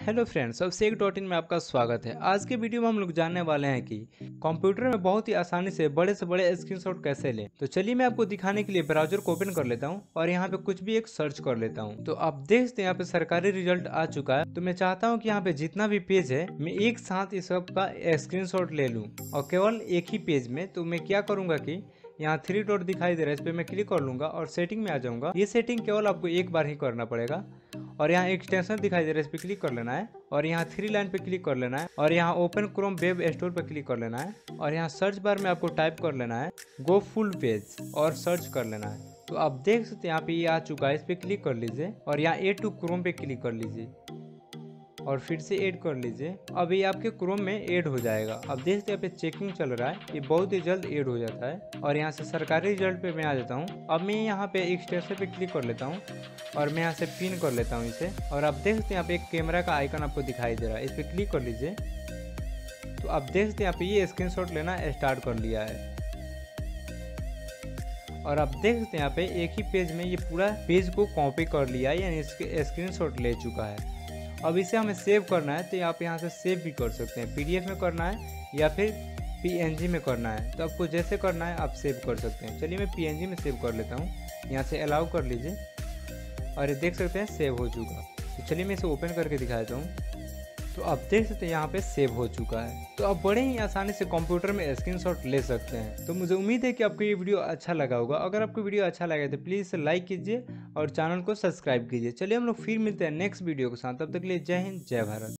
Hello friends, अब सेक.इन में आपका स्वागत है। आज के वीडियो में हम लोग जानने वाले हैं कि कंप्यूटर में बहुत ही आसानी से बड़े स्क्रीनशॉट कैसे लें। तो चलिए मैं आपको दिखाने के लिए ब्राउजर को ओपन कर लेता हूं और यहां पे कुछ भी एक सर्च कर लेता हूं। तो आप देख सकते हैं यहाँ पे सरकारी रिजल्ट आ चुका है। तो मैं चाहता हूँ कि यहाँ पे जितना भी पेज है मैं एक साथ इस सब का स्क्रीनशॉट ले लूँ और केवल एक ही पेज में। तो मैं क्या करूँगा कि यहाँ 3 डॉट दिखाई दे रहा है, इस पर मैं क्लिक कर लूंगा और सेटिंग में आ जाऊंगा। ये सेटिंग केवल आपको एक बार ही करना पड़ेगा और यहाँ एक्सटेंशन दिखाई दे रहा है, इस पर क्लिक कर लेना है और यहाँ 3 लाइन पे क्लिक कर लेना है और यहाँ ओपन क्रोम वेब स्टोर पे क्लिक कर लेना है और यहाँ सर्च बार में आपको टाइप कर लेना है गो फुल पेज और सर्च कर लेना है। तो आप देख सकते हैं यहाँ पे ये आ चुका है, इस पर क्लिक कर लीजिए और यहाँ ए टू क्रोम पे क्लिक कर लीजिए और फिर से ऐड कर लीजिए। अब ये आपके क्रोम में ऐड हो जाएगा। अब देख सकते हैं यहाँ पे चेकिंग चल रहा है, ये बहुत ही जल्द ऐड हो जाता है। और यहाँ से सरकारी रिजल्ट पे मैं आ जाता हूँ। अब मैं यहाँ पे एक्सटेंशन पे क्लिक कर लेता हूँ और मैं यहाँ से पिन कर लेता हूँ इसे। और आप देख सकते हैं यहाँ पे एक कैमरा का आइकन आपको दिखाई दे रहा है, इस पर क्लिक कर लीजिए। तो आप देख सकते हैं यहाँ पे ये स्क्रीनशॉट लेना स्टार्ट कर लिया है और आप देख सकते हैं यहाँ पे एक ही पेज में ये पूरा पेज को कॉपी कर लिया है, यानी इसके स्क्रीनशॉट ले चुका है। अब इसे हमें सेव करना है तो आप यहाँ से सेव भी कर सकते हैं, पीडीएफ में करना है या फिर पीएनजी में करना है। तो आपको जैसे करना है आप सेव कर सकते हैं। चलिए मैं पीएनजी में सेव कर लेता हूँ, यहाँ से अलाउ कर लीजिए और ये देख सकते हैं सेव हो चुका। तो चलिए मैं इसे ओपन करके दिखा देता हूँ। तो आप देख सकते हैं यहाँ पे सेव हो चुका है। तो आप बड़े ही आसानी से कंप्यूटर में स्क्रीनशॉट ले सकते हैं। तो मुझे उम्मीद है कि आपको ये वीडियो अच्छा लगा होगा। अगर आपको वीडियो अच्छा लगे तो प्लीज़ इसे लाइक कीजिए और चैनल को सब्सक्राइब कीजिए। चलिए हम लोग फिर मिलते हैं नेक्स्ट वीडियो के साथ। तब तक के लिए जय हिंद, जय भारत।